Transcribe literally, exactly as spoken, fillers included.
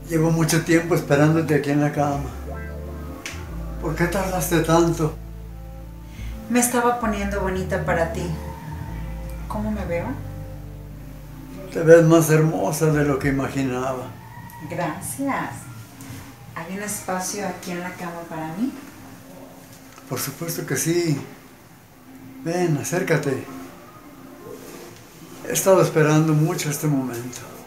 Llevo mucho tiempo esperándote aquí en la cama. ¿Por qué tardaste tanto? Me estaba poniendo bonita para ti. ¿Cómo me veo? Te ves más hermosa de lo que imaginaba. Gracias. ¿Hay un espacio aquí en la cama para mí? Por supuesto que sí. Ven, acércate. He estado esperando mucho este momento.